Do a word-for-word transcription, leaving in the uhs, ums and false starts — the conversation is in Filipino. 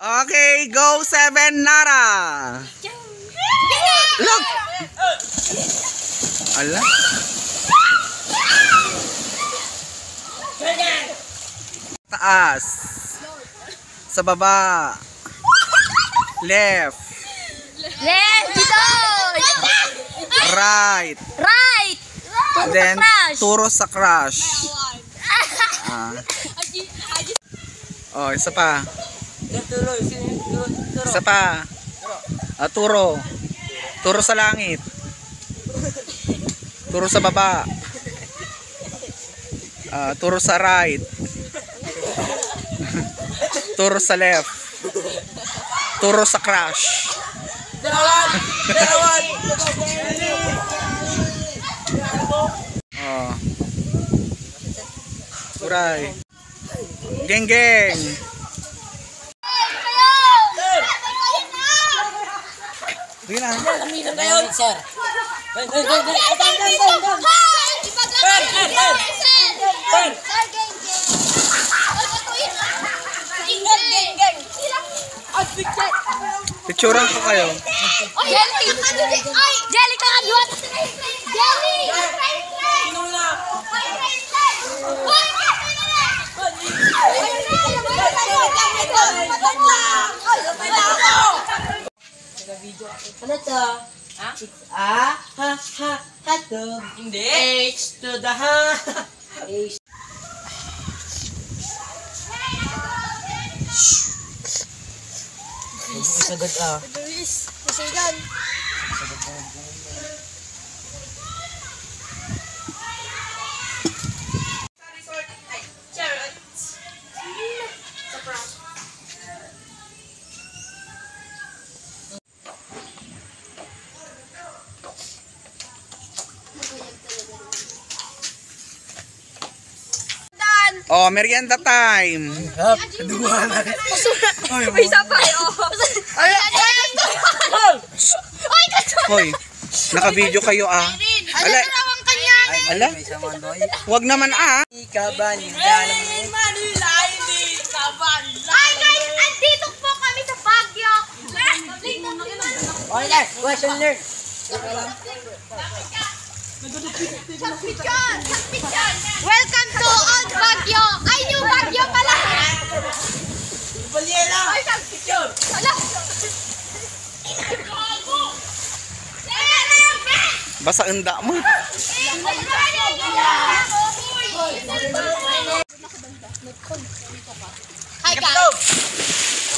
Okay, go seven Nara. Look. Ala. Taas. Sa baba. Left. Left dito. Right. Right. And then turo sa crush. Ah. Oh, isa pa. Isa pa. Ah, turo. Turo sa langit. Turo sa baba. Ah, turo sa right. Turo sa left. Turo sa crush. Dalawan! Dalawan! Oh. Uray. Geng geng. Di na. Kaminan kayo, sir. Ben, ben, ben, ben. Ben, ben, ben, ben. Ben, ben, ben. Ben. Picturean ko kayo. Jelly! Ay! Jelly ka nga duwat! Jelly! Sino na? Ano to? Ha? It's a ha ha hotdog. Hindi. H to the ha. H. Sagad ah. Luis, masigan. Oh, merienda time. Dua na. May isa pa eh. Ay, ay, ay, ay, Hoy, naka-video kayo ah. Ala. Ala. Wag naman ah. Ikaban, hindi Manila, hindi Ikaban. Ay, guys, andito po kami sa Baguio. Okay, next. Question learn. Welcome to Old Baguio. Ay, New Baguio pala. Baliela. Ay, picture. Wala. Basa enda mo. Hi guys.